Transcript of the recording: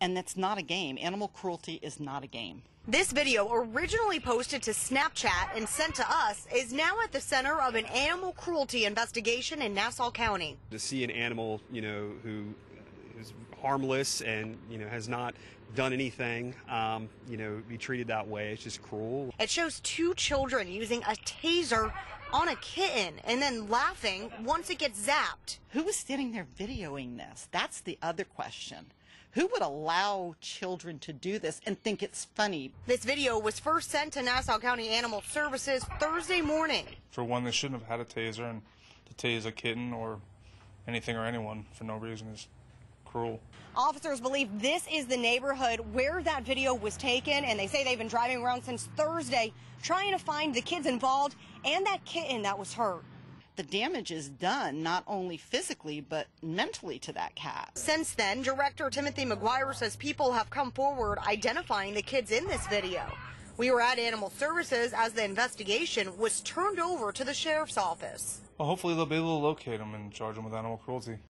And that's not a game. Animal cruelty is not a game. This video, originally posted to Snapchat and sent to us, is now at the center of an animal cruelty investigation in Nassau County. To see an animal, who is harmless and, has not done anything, be treated that way, it's just cruel. It shows two children using a taser on a kitten and then laughing once it gets zapped. Who was sitting there videoing this? That's the other question. Who would allow children to do this and think it's funny? This video was first sent to Nassau County Animal Services Thursday morning. For one, they shouldn't have had a taser, and to tase a kitten or anything or anyone for no reason is cruel. Officers believe this is the neighborhood where that video was taken, and they say they've been driving around since Thursday trying to find the kids involved and that kitten that was hurt. The damage is done not only physically but mentally to that cat. Since then, Director Timothy McGuire says people have come forward identifying the kids in this video. We were at Animal Services as the investigation was turned over to the sheriff's office. Well, hopefully they'll be able to locate them and charge them with animal cruelty.